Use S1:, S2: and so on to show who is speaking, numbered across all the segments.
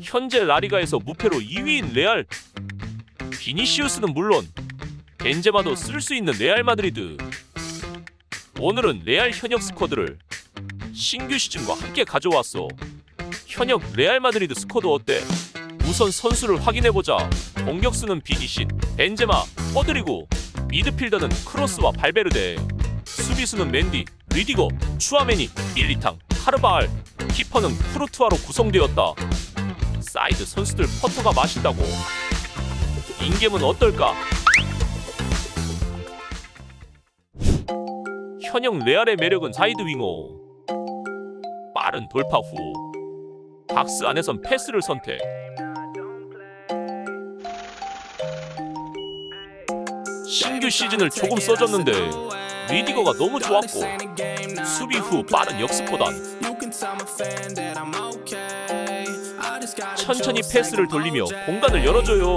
S1: 현재 라리가에서 무패로 2위인 레알. 비니시우스는 물론 벤제마도 쓸 수 있는 레알 마드리드. 오늘은 레알 현역 스쿼드를 신규 시즌과 함께 가져왔어. 현역 레알 마드리드 스쿼드 어때? 우선 선수를 확인해보자. 공격수는 비니시, 벤제마, 퍼드리고, 미드필더는 크로스와 발베르데, 수비수는 맨디, 리디거, 추아메니, 밀리탕, 카르바알, 키퍼는 쿠르투아로 구성되었다. 사이드 선수들 퍼터가 맛있다고. 인겜은 어떨까? 현역 레알의 매력은 사이드 윙어. 빠른 돌파 후 박스 안에선 패스를 선택. 신규 시즌을 조금 써줬는데 리디거가 너무 좋았고, 수비 후 빠른 역습보단 천천히 패스를 돌리며 공간을 열어줘요.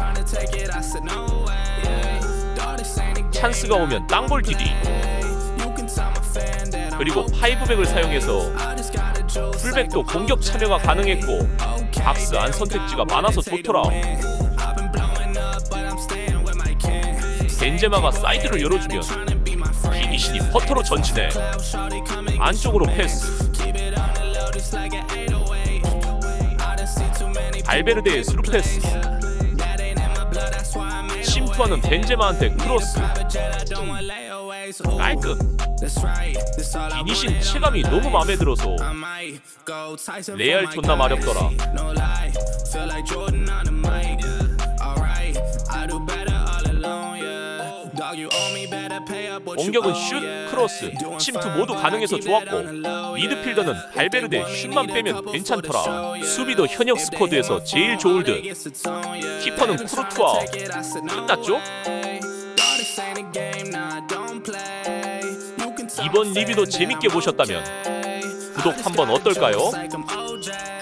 S1: 찬스가 오면 땅볼 디디, 그리고 파이브백을 사용해서 풀백도 공격 참여가 가능했고, 박스 안 선택지가 많아서 좋더라. 벤제마가 사이드를 열어주면 비니시니 퍼터로 전진해. 안쪽으로 패스. 발베르데의 스루 패스. 침투하는 벤제마한테 크로스. 깔끔. 비니신 체감이 너무 마음에 들어서 레알 존나 마렵더라. 공격은 슛, 크로스, 침투 모두 가능해서 좋았고, 미드필더는 발베르데 슛만 빼면 괜찮더라. 수비도 현역 스쿼드에서 제일 좋을 듯. 키퍼는 쿠르투아. 끝났죠? 이번 리뷰도 재밌게 보셨다면 구독 한번 어떨까요?